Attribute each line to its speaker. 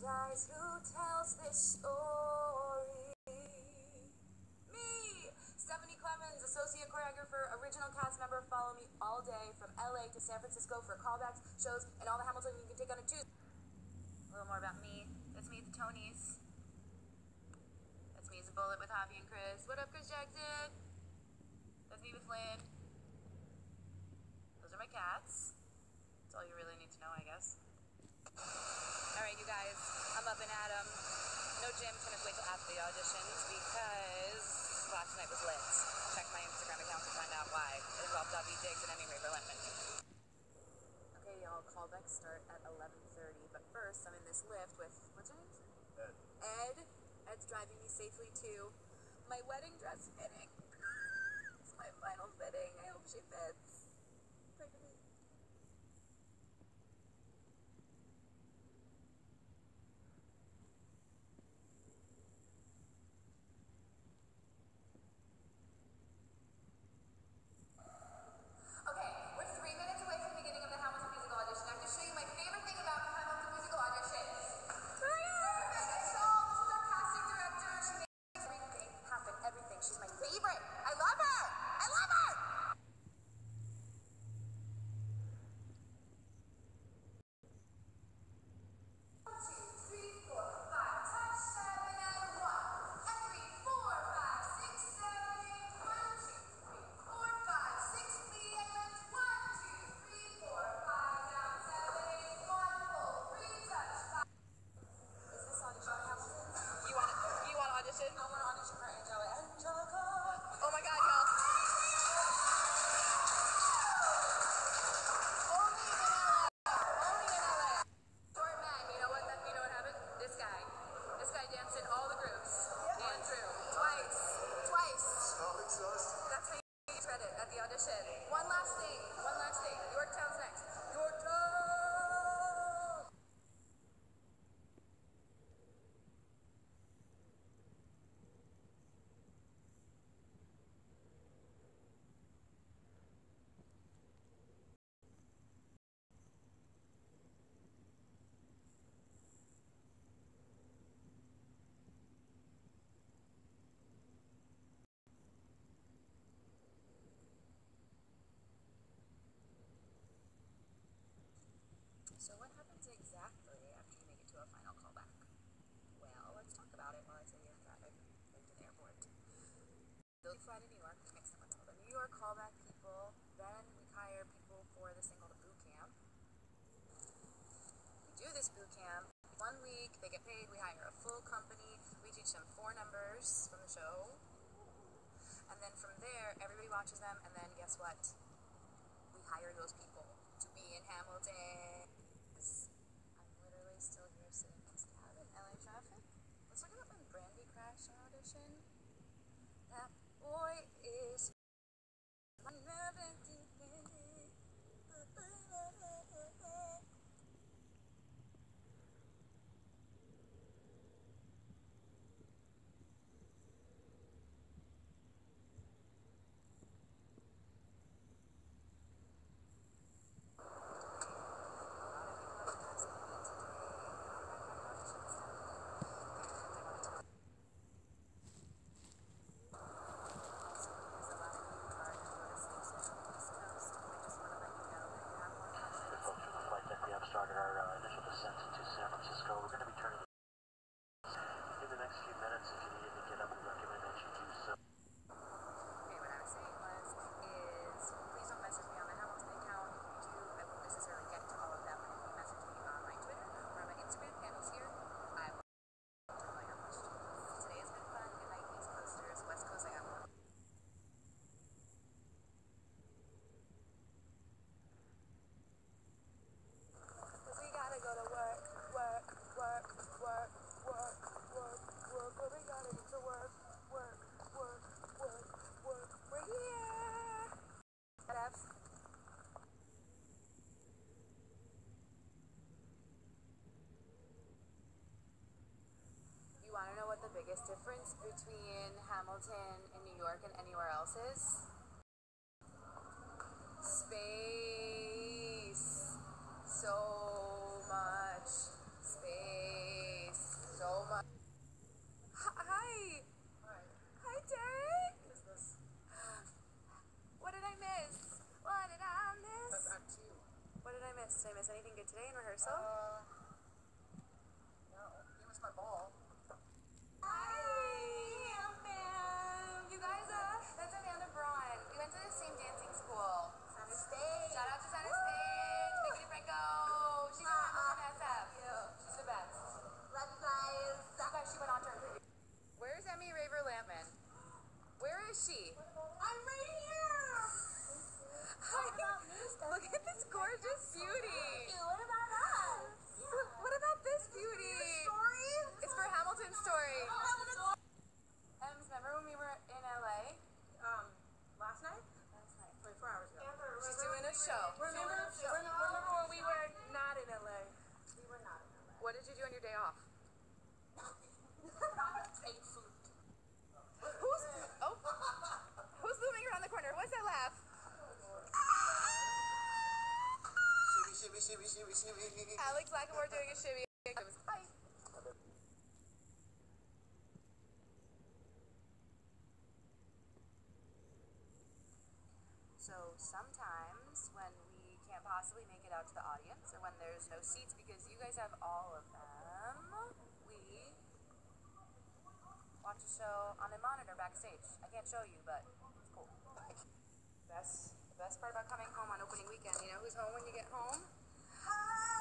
Speaker 1: guys, who tells this story? Me! Stephanie Klemons, associate choreographer, original cast member. Follow me all day from LA to San Francisco for callbacks, shows, and all the Hamilton you can take on a Tuesday. A little more about me. That's me at the Tonys. That's me as a bullet with Javi and Chris. What up, Chris Jackson? That's me with Lynn. Those are my cats. That's all you really need to know, I guess. Alright, you guys, I'm up and at 'em. No gym, couldn't wait till after the auditions because last night was lit. Check my Instagram account to find out why. It involved Dovey Diggs and Emmy Raver Lentman. Okay, y'all, callbacks start at 11:30, but first I'm in this lift with, what's her name? Ed. Ed's driving me safely to my wedding dress fitting. It's my final fitting. I hope she fits. Pray for me. She's my favorite. I love her. I love her. One, two, three, four, five. Touch 7 and 1. And 3, 4, 5, 6, 7, 8. 1, 2, 3, 4, 5, 6. Lee and 1, 2, 3, 4, 5. Down 7, 8. 1, pull 3, touch 5. Is this audition Hamilton? You want audition? I want to audition for Angelica. Oh my God, y'all. Only in LA. Only in LA. Short man, you know what happened? This guy danced in all the groups. Andrew, twice. So exhausted. That's how you get credit at the audition. One last thing. Yorktown's next. Yorktown! So what happens exactly after you make it to a final callback? Well, let's talk about it while I sit here and drive into the airport. They'll fly to New York, mix them with all the New York callback people. Then we hire people for this thing called a boot camp. We do this boot camp. 1 week, they get paid, we hire a full company, we teach them 4 numbers from the show. And then from there, everybody watches them, and then guess what? We hire those people to be in Hamilton. I'm literally still here sitting next to in LA traffic. Let's look at when Brandy crashed on audition. That boy is my never-ending Brandy.
Speaker 2: Started our initial descent to San Francisco. We're going to be turning in the next few minutes. If you needed to get up, we recommend that you do so.
Speaker 1: Okay, what I was saying is please don't message me on the Hamilton account. If you do, I won't necessarily get to all of them. But if you message me on my Twitter or my Instagram handles here, I will answer all your questions. Today has been fun. Good night, East Coasters. West Coast, I got more. We gotta go to work. We gotta get to work. We're here. You wanna know what the biggest difference between Hamilton in New York and anywhere else is? Space. So much space. today in rehearsal?
Speaker 2: No. He was my ball.
Speaker 1: Hi, man. You guys, that's Amanda Braun. We went to the same dancing school.
Speaker 3: Center stage.
Speaker 1: Shout out to Center Stage. Mickey Franco. She's on SF. She's the best.
Speaker 3: Love you guys.
Speaker 1: You guys, she went on to her preview. Where's Emmy Raver Lampman? Where is she?
Speaker 3: I'm right here.
Speaker 1: Look at this gorgeous beauty.
Speaker 3: What about us?
Speaker 1: What about this beauty?
Speaker 3: Story?
Speaker 1: It's for Hamilton's story. Ems, remember when we were in LA?
Speaker 3: Last night? 24 hours ago.
Speaker 1: She's doing a show.
Speaker 3: Remember when we were not in LA? We were not in LA.
Speaker 1: What did you do on your day off?
Speaker 3: Ate food.
Speaker 1: Who's looming around the corner? What's that laugh?
Speaker 2: Shimmy.
Speaker 1: Alex Lacamoire doing a shimmy. Hi. So sometimes when we can't possibly make it out to the audience, or when there's no seats because you guys have all of them, we watch a show on a monitor backstage. I can't show you, but it's cool. The best part about coming home on opening weekend, you know who's home when you get home?